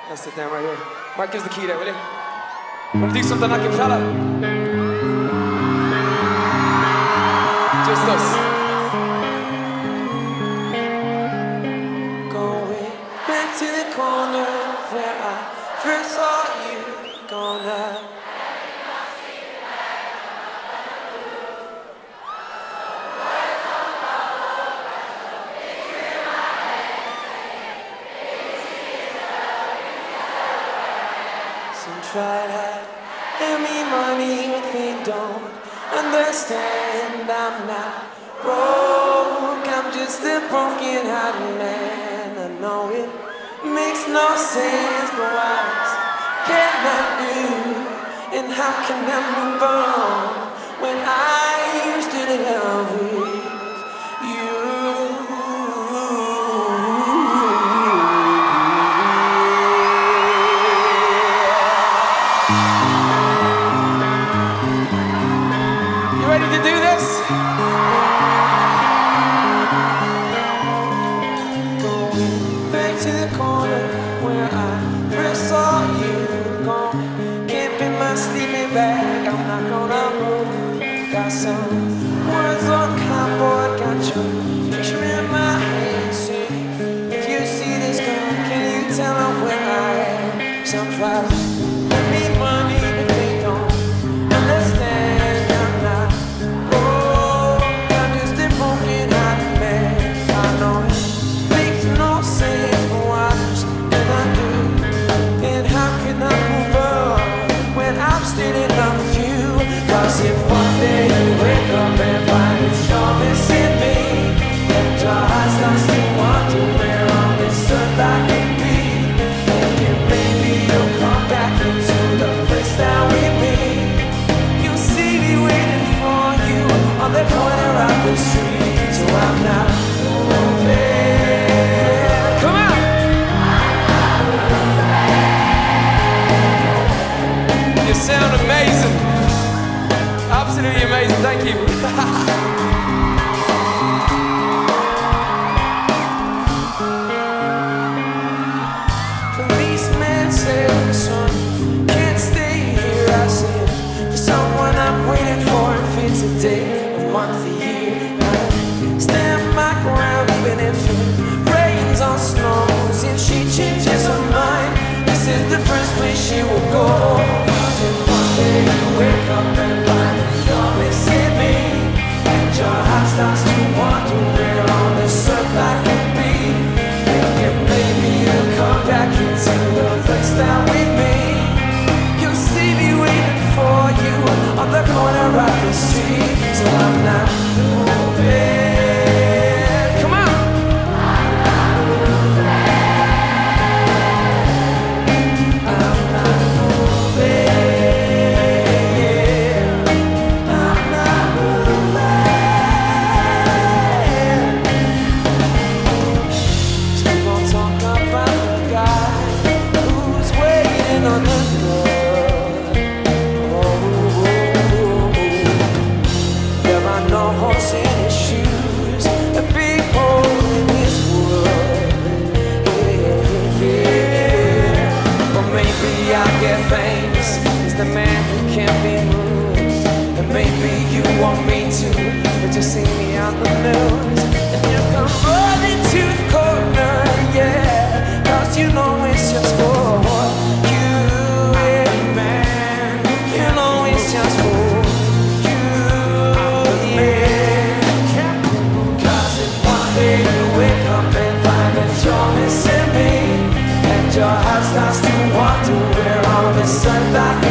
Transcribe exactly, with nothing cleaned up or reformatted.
I'll sit down right here. Mark, gives the key there, will you? Wanna do something a cappella? Just us. Going back to the corner where I first saw you. Gonna try to hand me money, but they don't understand. I'm not broke, I'm just a broken-hearted man. I know it makes no sense, but what can I do? And how can I move on when I used to love with you? Ready to do this? Going back to the corner where I first saw you. Gone, can't be my sleeping bag. I'm not gonna move. Got some words on cardboard. Got your picture in my hand. See, if you see this gun, can you tell them where I am? Some try to give me money, but they don't understand. If one day you wake up and find that you're missing me, and your heart starts to wonder where on this earth I can be, thinking maybe you'll come back into the place that we meet. You'll see me waiting for you on the corner of the street. So I'm not moving. Come on! You sound amazing. Absolutely amazing, thank you. Policeman said, son, can't stay here. I said, there's someone I'm waiting for. If it's a day, a month, a year, I stand my ground even if it rains or snows. If she changes her mind, this is the first place she will go. If one day you wake up and find you're missing me, and your heart starts to wonder where on this earth I can be, thinking maybe you'll come back into the place that we meet. You'll see me waiting for you on the corner of the street. So I'm not moving. Come on! I'm not moving. The man who can't be moved, and maybe you want me to, but just see me on the news, and you come running to the corner, yeah, cause you know it's just for you, yeah, man, you know it's just for you, yeah, cause if one day you wake up and find that you're missing me, and your heart starts to wonder where all this earth I